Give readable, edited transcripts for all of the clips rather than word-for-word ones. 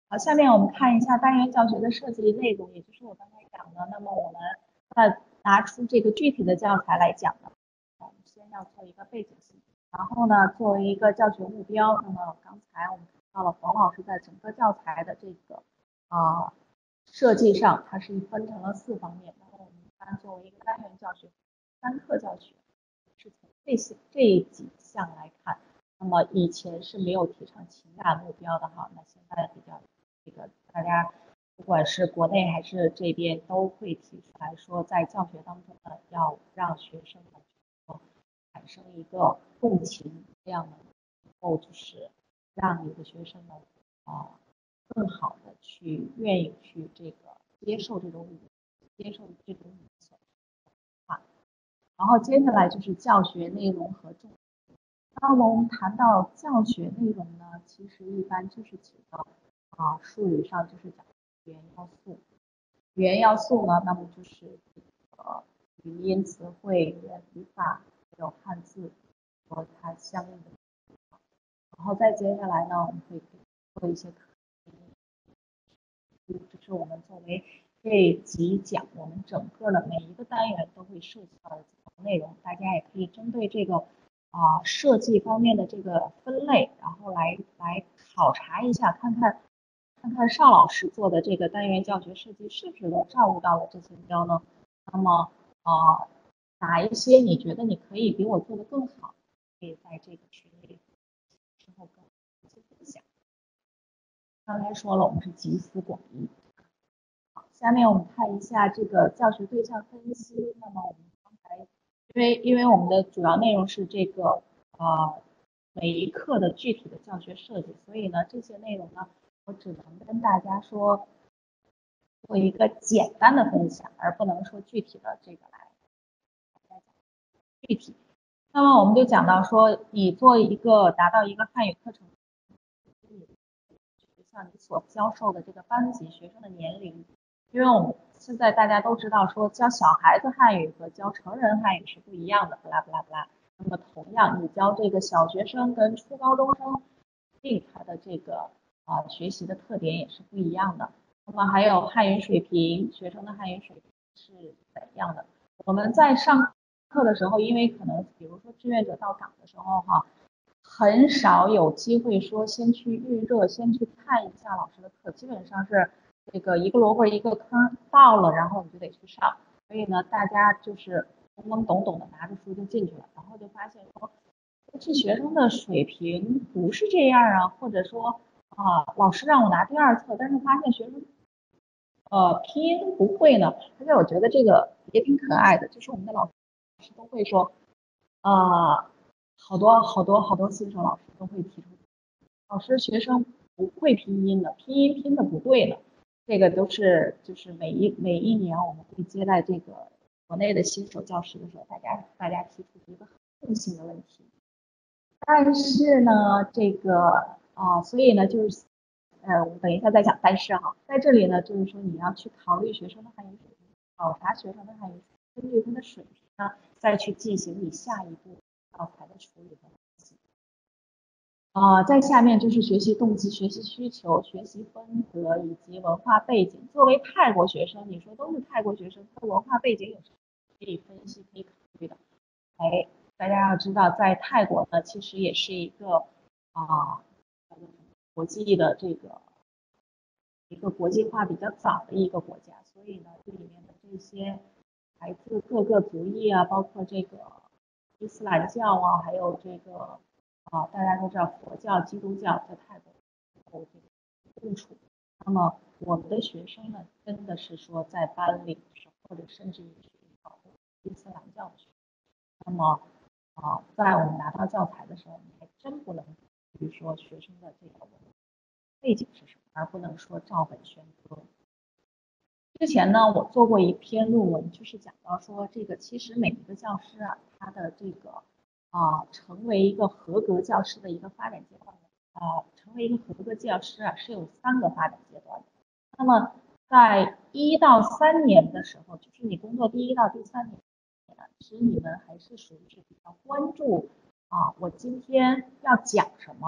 好，下面我们看一下单元教学的设计内容，也就是我刚才讲的。那么我们拿出这个具体的教材来讲呢，我们先要做一个背景信息，然后呢，作为一个教学目标，那么刚才我们看到了冯老师在整个教材的这个设计上，它是分成了4方面。那么我们一般作为一个单元教学、单课教学，是从这几项来看。那么以前是没有提倡情感目标的哈，那现在比较这个大家不管是国内还是这边都会提出来说，在教学当中呢，要让学生们产生一个共情，这样能够就是让你的学生们更好的去愿意去这个接受这种语言啊。然后接下来就是教学内容和重点。那么我们谈到教学内容呢，其实一般就是几个术语上就是讲语言要素。语言要素呢，那么就是语音、词汇、语言语法，还有汉字和它相应的。然后再接下来呢，我们会做一些这是我们作为这几讲我们整个的每一个单元都会涉及到的内容，大家也可以针对这个设计方面的这个分类，然后来考察一下，看看邵老师做的这个单元教学设计是不是能照顾到了这些目标呢？那么哪一些你觉得你可以比我做的更好，可以在这个群里之后跟我一起分享。刚才说了，我们是集思广益。下面我们看一下这个教学对象分析。那么我们刚才因为我们的主要内容是这个每一课的具体的教学设计，所以呢这些内容呢我只能跟大家说做一个简单的分享，而不能说具体的这个来具体。那么我们就讲到说，你做一个达到一个汉语课程，学校你所教授的这个班级学生的年龄。因为我们现在大家都知道说教小孩子汉语和教成人汉语是不一样的，不啦不啦不啦。那么同样，你教这个小学生跟初高中生，他的这个学习的特点也是不一样的。那么还有汉语水平，学生的汉语水平是怎样的？我们在上课的时候，因为可能比如说志愿者到岗的时候很少有机会说先去预热，先去看一下老师的课，基本上是这个一个萝卜一个坑，到了然后你就得去上。所以呢，大家就是懵懵懂懂的拿着书就进去了，然后就发现说这学生的水平不是这样啊，或者说老师让我拿第2册，但是发现学生拼音不会呢。而且我觉得这个也挺可爱的，就是我们的老师都会说好多新手老师都会提出，老师学生不会拼音的，拼音拼的不对的。这个都是就是每一年我们会接待这个国内的新手教师的时候，大家提出一个很共性的问题。但是呢，这个所以呢，就是我们等一下再讲。但是在这里呢，就是说你要去考虑学生的汉语水平，考察学生的汉语水平，根据他的水平呢，再去进行你下一步教材的处理和分析。在下面就是学习动机、学习需求、学习风格以及文化背景。作为泰国学生，你说都是泰国学生，他的文化背景有什么可以分析、可以考虑的？大家要知道，在泰国呢，其实也是一个国际的一个国际化比较早的一个国家，所以呢，这里面的这些来自各个族裔包括这个伊斯兰教还有这个大家都知道佛教、基督教在泰国有这个共处。那么我们的学生呢，真的是说在班里或者甚至于是伊斯兰教的学生，那么在我们拿到教材的时候，你还真不能比如说学生的这个背景是什么，而不能说照本宣科。之前呢，我做过一篇论文，就是讲到说这个其实每一个教师他的这个成为一个合格教师的一个发展阶段成为一个合格教师是有3个发展阶段的。那么在1到3年的时候，就是你工作第1到第3年，其实你们还是属于是比较关注我今天要讲什么，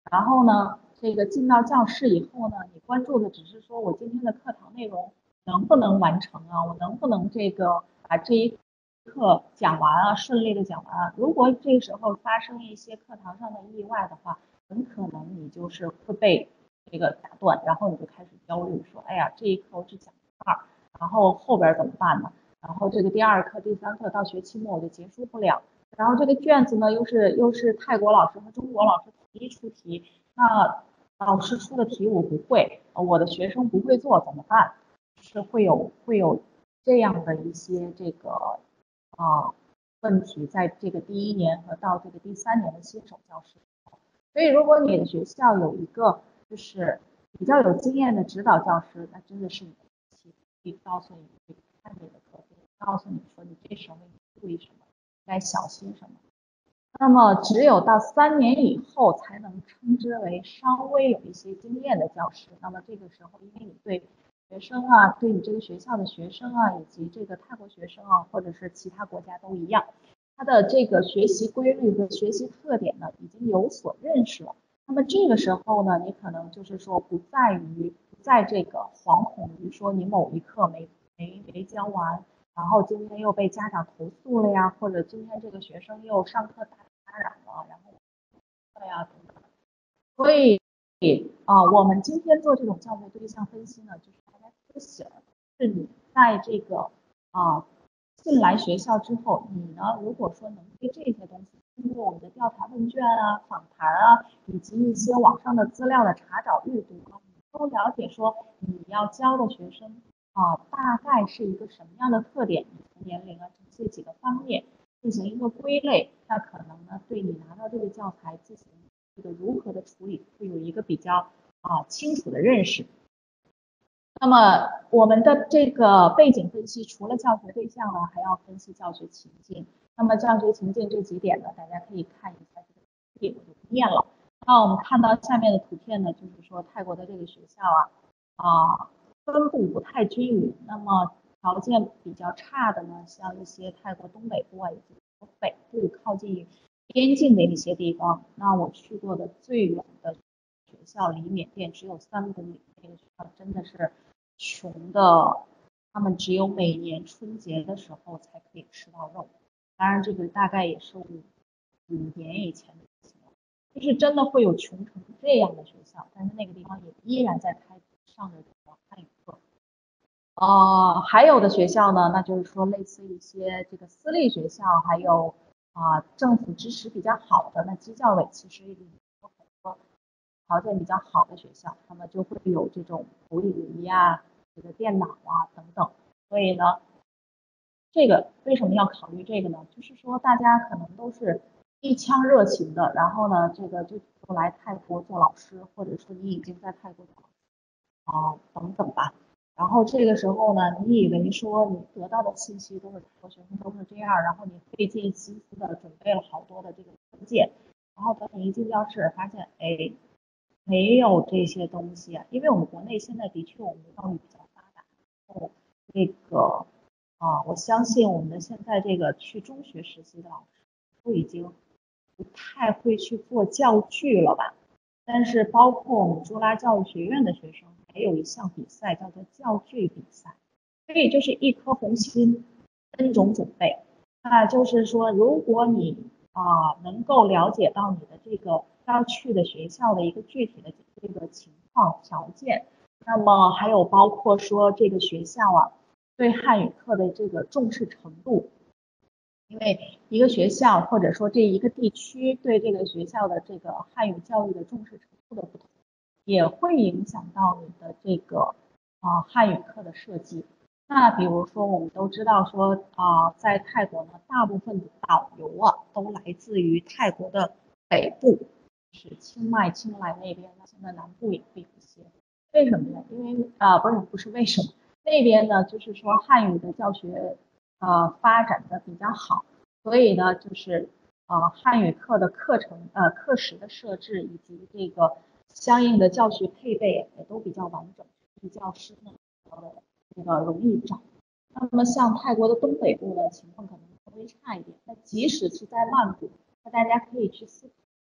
然后呢，这个进到教室以后呢，你关注的只是说我今天的课堂内容能不能完成啊，我能不能这个把这一课讲完啊，顺利的讲完啊。如果这个时候发生一些课堂上的意外的话，很可能你就是会被这个打断，然后你就开始焦虑，说，哎呀，这一课我只讲一半，然后后边怎么办呢？然后这个第二课、第三课到学期末我就结束不了。然后这个卷子呢，又是泰国老师和中国老师统一出题，那老师出的题我不会，我的学生不会做怎么办？是会有这样的一些这个问题，在这个第一年和到这个第三年的新手教师。所以如果你的学校有一个就是比较有经验的指导教师，那真的是你的福气，可以告诉你看你的课，告诉你说你这时候应该注意什么，该小心什么。那么只有到3年以后才能称之为稍微有一些经验的教师。那么这个时候，因为你对学生啊，对你这个学校的学生啊，以及这个泰国学生啊，或者是其他国家都一样，他的这个学习规律和学习特点呢，已经有所认识了。那么这个时候呢，你可能就是说不在这个惶恐于说你某一课没教完，然后今天又被家长投诉了呀，或者今天这个学生又上课打扰了，然后呀等等。所以我们今天做这种教学对象分析呢，就是大家自省，是你在这个啊进来学校之后，你呢如果说能对这些东西，通过我们的调查问卷啊、访谈啊，以及一些网上的资料的查找阅读啊，你都了解说你要教的学生大概是一个什么样的特点，从年龄啊这几个方面进行一个归类，那可能呢对你拿到这个教材进行这个如何的处理，会有一个比较清楚的认识。那么我们的这个背景分析，除了教学对象呢，还要分析教学情境。那么教学情境这几点呢，大家可以看一下这个图片，我就不念了。那我们看到下面的图片呢，就是说泰国的这个学校分布不太均匀。那么条件比较差的呢，像一些泰国东北部啊，以及北部靠近边境的一些地方。那我去过的最远的学校离缅甸只有3公里，那个学校真的是穷的，他们只有每年春节的时候才可以吃到肉。当然，这个大概也是五年以前的事情了，就是真的会有穷成这样的学校，但是那个地方也依然在开上着这个汉语课。还有的学校呢，那就是说类似一些这个私立学校，还有政府支持比较好的，那基教委其实也有很多条件比较好的学校，他们就会有这种投影仪啊、这个电脑啊等等。所以呢，这个为什么要考虑这个呢？就是说大家可能都是一腔热情的，然后呢，这个就来泰国做老师，或者说你已经在泰国做等等吧。然后这个时候呢，你以为说你得到的信息都是和学生都是这样，然后你费尽心思的准备了好多的这个文件，然后等你一进教室发现，哎，没有这些东西啊，因为我们国内现在的确我们的教育比较发达，哦，这个我相信我们的现在这个去中学实习的老师都已经不太会去做教具了吧？但是包括我们朱拉教育学院的学生，还有一项比赛叫做教具比赛，所以就是一颗红心，N 种准备。那就是说，如果你能够了解到你的这个要去的学校的一个具体的这个情况条件，那么还有包括说这个学校对汉语课的这个重视程度，因为一个学校或者说这一个地区对这个学校的这个汉语教育的重视程度的不同，也会影响到你的这个汉语课的设计。那比如说，我们都知道说在泰国呢，大部分的导游都来自于泰国的北部，是清迈、清莱那边，那现在南部也会有一些。为什么呢？因为不是为什么，那边呢就是说汉语的教学发展的比较好，所以呢就是汉语课的课程课时的设置以及这个相应的教学配备也都比较完整，教师呢这个容易找。那么像泰国的东北部呢情况可能稍微差一点，那即使是在曼谷，那大家可以去思考，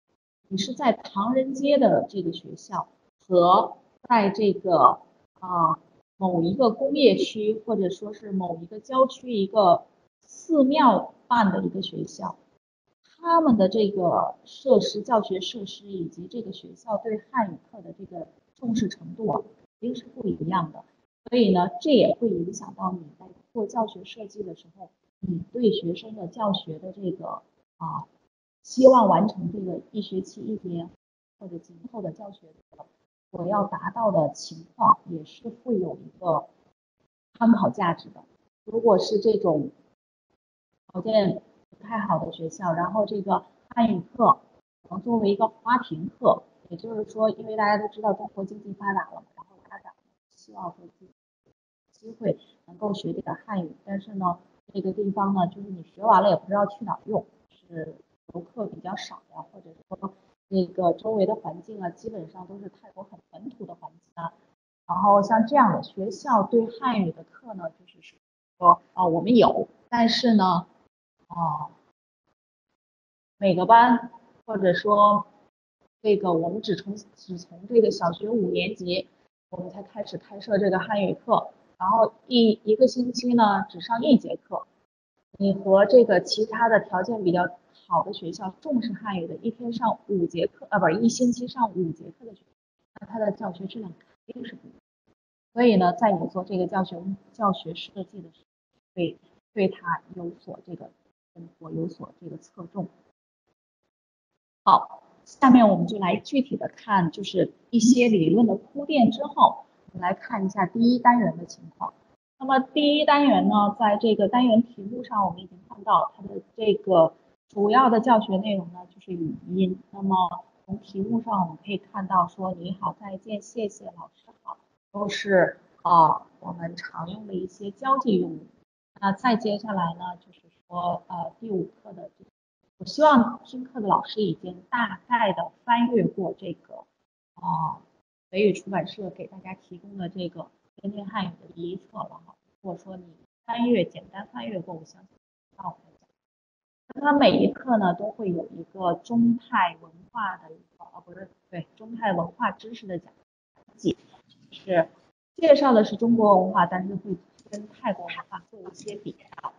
你是在唐人街的这个学校和在这个某一个工业区或者说是某一个郊区一个寺庙办的一个学校，他们的这个设施、教学设施以及这个学校对汉语课的这个重视程度啊，一定是不一样的。所以呢，这也会影响到你在做教学设计的时候，你对学生的教学的这个希望完成这个一学期一节或者今后的教学的所要达到的情况，也是会有一个参考价值的。如果是这种条件不太好的学校，然后这个汉语课能作为一个花瓶课，也就是说，因为大家都知道中国经济发达了，然后家长希望说机会能够学这个汉语，但是呢，这个地方呢，就是你学完了也不知道去哪儿用，是游客比较少呀，或者说那个周围的环境啊，基本上都是泰国很本土的环境啊。然后像这样的学校对汉语的课呢，就是说我们有，但是呢，每个班或者说这个我们只从这个小学5年级，我们才开始开设这个汉语课，然后一个星期呢只上1节课。你和这个其他的条件比较好的学校，重视汉语的，一天上5节课，不是一星期上5节课的学校，那它的教学质量肯定是不一样。所以呢，在你做这个教学设计的时候，对它有所这个侧重。好，下面我们就来具体的看，就是一些理论的铺垫之后，我们来看一下第一单元的情况。那么第一单元呢，在这个单元题目上，我们已经看到它的这个主要的教学内容呢，就是语音。那么从题目上我们可以看到说，你好、再见、谢谢、老师好，都是我们常用的一些交际用语。那再接下来呢，就是说第5课的我希望听课的老师已经大概的翻阅过这个北语出版社给大家提供的这个天天汉语的第1册了哈。如果说你简单翻阅过，我相信那我们讲。那它每一课呢都会有一个中泰文化的中泰文化知识的讲解，是介绍的是中国文化，但是会跟泰国文化做一些比较。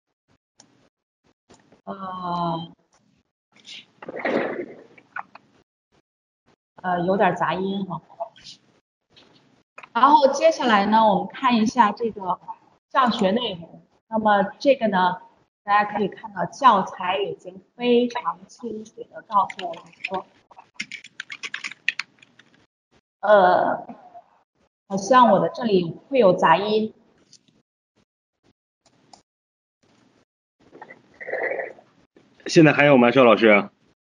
有点杂音哈。然后接下来呢，我们看一下这个教学内容。那么这个呢，大家可以看到教材已经非常清楚的告诉我们说，好像我的这里会有杂音。 现在还有吗，邵老师？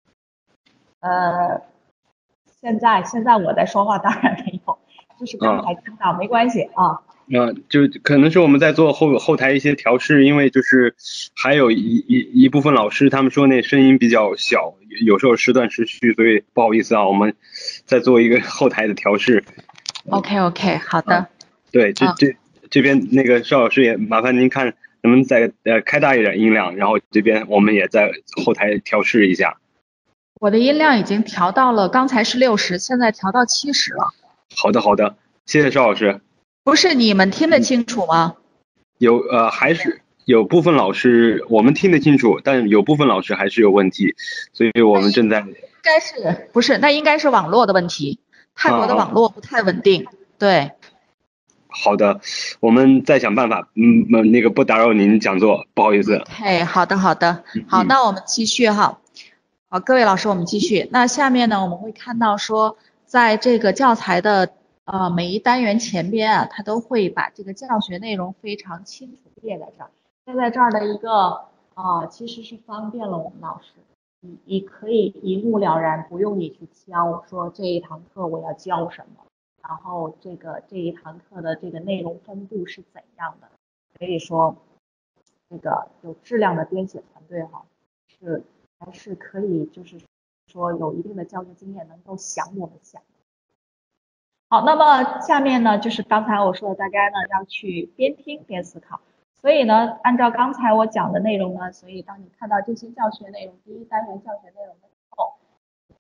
现在我在说话，当然没有，就是刚才听到，没关系啊。 就可能是我们在做后台一些调试，因为就是还有一部分老师他们说那声音比较小，有时候时断时续，所以不好意思啊，我们再做一个后台的调试。 OK， 好的。 对，这边那个邵老师也麻烦您看能不能再开大一点音量，然后这边我们也在后台调试一下。 我的音量已经调到了，刚才是60，现在调到70了。 好的，谢谢邵老师。 不是你们听得清楚吗？ 还是有部分老师我们听得清楚，但有部分老师还是有问题，所以我们正在不是，那应该是网络的问题，泰国的网络不太稳定。对。 好的，我们再想办法。那个不打扰您讲座，不好意思。 好的。好，那我们继续哈。好，各位老师，我们继续。那下面呢，我们会看到说，在这个教材的每一单元前边啊，它都会把这个教学内容非常清楚列在这儿。列在这儿的一个其实是方便了我们老师，你可以一目了然，不用你去挑说这一堂课我要教什么，然后这一堂课的这个内容分布是怎样的。所以说，这个有质量的编写团队哈，还是可以，就是说有一定的教学经验，能够想我们想。好，那么下面呢，就是刚才我说的，大家呢要去边听边思考。所以呢，按照刚才我讲的内容呢，所以当你看到这些教学内容，第一单元教学内容的时候，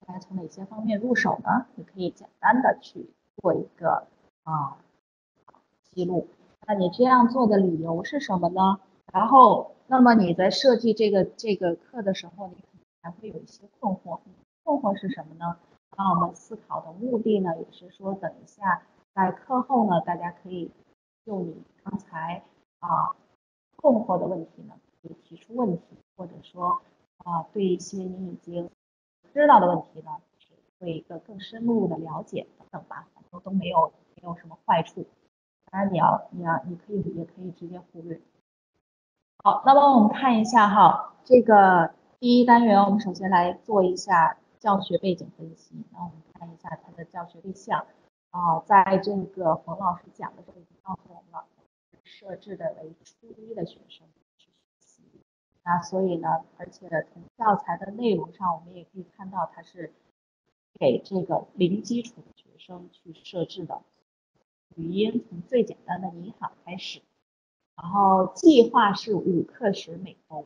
该从哪些方面入手呢？你可以简单的去做一个记录。那你这样做的理由是什么呢？然后，那么你在设计这个课的时候，你可能还会有一些困惑。困惑是什么呢？那我们思考的目的呢，也是说等一下在课后呢，大家可以就你刚才困惑的问题呢，可以提出问题，或者说对一些你已经知道的问题呢，会一个更深入的了解等等吧，反正都没有什么坏处。当然你也可以直接忽略。好，那么我们看一下哈，这个第一单元我们首先来做一下教学背景分析。那我们看一下它的教学对象在这个冯老师讲的时候已经告诉我们了，设置的为初一的学生去学习。那所以呢，而且从教材的内容上，我们也可以看到它是给这个零基础的学生去设置的。语音从最简单的你好开始，然后计划是5课时每周。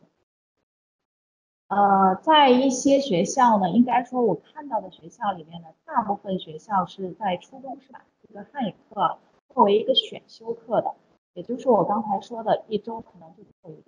在一些学校呢，应该说我看到的学校里面呢，大部分学校是在初中是把这个汉语课作为一个选修课的，也就是我刚才说的一周可能就做一个。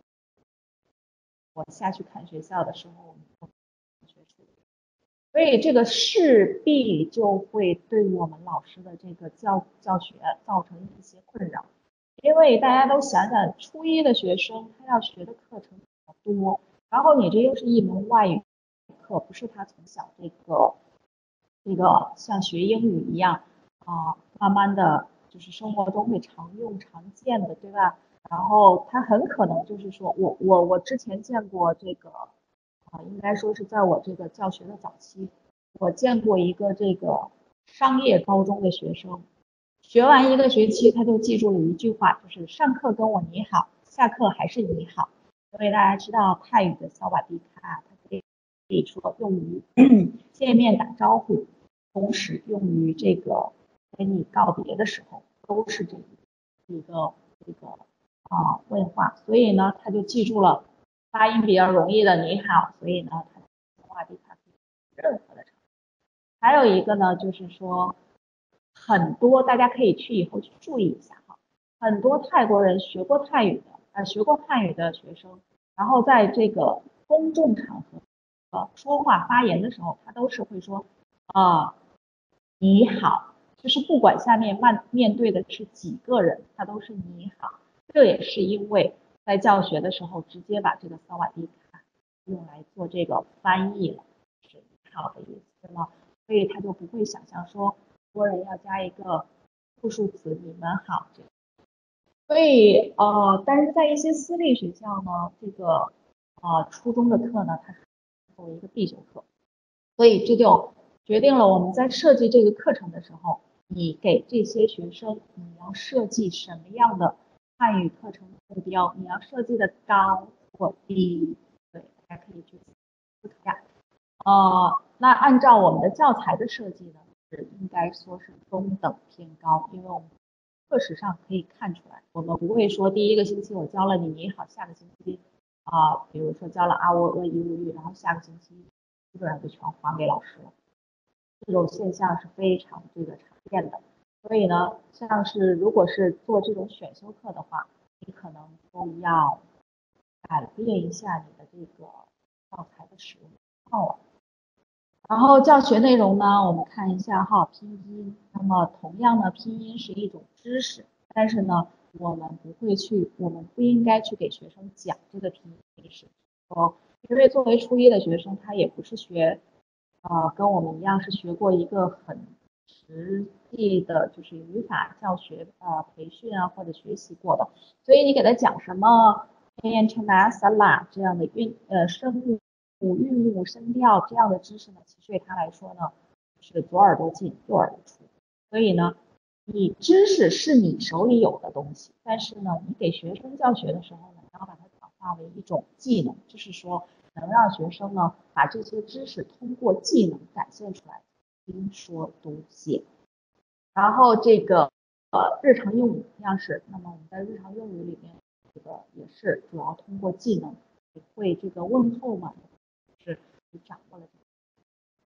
我下去看学校的时候，我们学处理，所以这个势必就会对我们老师的这个教学造成一些困扰，因为大家都想想，初一的学生他要学的课程比较多，然后你这又是一门外语课，不是他从小这个像学英语一样慢慢的就是生活中会常用常见的，对吧？然后他很可能就是说我之前见过这个应该说是在我这个教学的早期，我见过一个这个商业高中的学生，学完一个学期他就记住了一句话，就是上课跟我你好，下课还是你好。因为大家知道泰语的萨瓦迪卡，它可以说用于见面打招呼，同时用于这个跟你告别的时候，都是一个问话，所以呢，他就记住了发音比较容易的你好，所以呢，他萨瓦迪卡可以任何的场合。还有一个呢，就是说很多大家可以去以后去注意一下哈，很多泰国人学过汉语的学生，然后在这个公众场合说话发言的时候，他都是会说你好，就是不管下面面对的是几个人，他都是你好。这也是因为在教学的时候直接把这个萨瓦迪卡用来做这个翻译了，是你好的意思了，所以他就不会想象说多人要加一个复数词你们好这样。所以但是在一些私立学校呢，这个初中的课呢，它是作为一个必修课，所以这就决定了我们在设计这个课程的时候，你给这些学生你要设计什么样的汉语课程目标，你要设计的高或低，对，大家可以去思考一下。那按照我们的教材的设计呢，是应该说是中等偏高，因为我们课时上可以看出来，我们不会说第一个星期我教了你好，下个星期比如说教了啊喔一物语，然后下个星期基本上就全还给老师了，这种现象是非常这个常见的。所以呢，像是如果是做这种选修课的话，你可能都要改变一下你的这个教材的使用情了。然后教学内容呢，我们看一下哈，拼音。那么同样呢，拼音是一种知识，但是呢，我们不应该去给学生讲这个拼音知识。因为作为初一的学生，他也不是跟我们一样是学过一个很实际的，就是语法教学培训或者学习过的，所以你给他讲什么 n c h a n a s a l a 这样的声韵母、声调这样的知识呢，其实对他来说呢，是左耳朵进右耳朵出。所以呢，你知识是你手里有的东西，但是呢，你给学生教学的时候呢，你要把它转化为一种技能，就是说能让学生呢把这些知识通过技能展现出来，听说读写。然后这个日常用语一样是，那么我们在日常用语里面，这个也是主要通过技能，你会这个问候嘛，是你掌握了。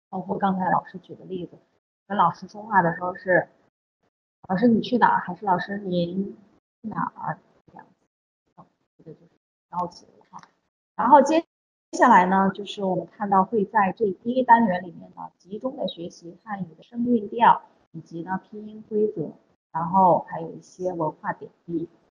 包括刚才老师举的例子，跟老师说话的时候是老师你去哪儿，还是老师您去哪儿这样子，这个就是高级了哈。然后接下来呢，就是我们看到会在这第一单元里面呢，集中的学习汉语的声韵调，以及呢拼音规则，然后还有一些文化点滴。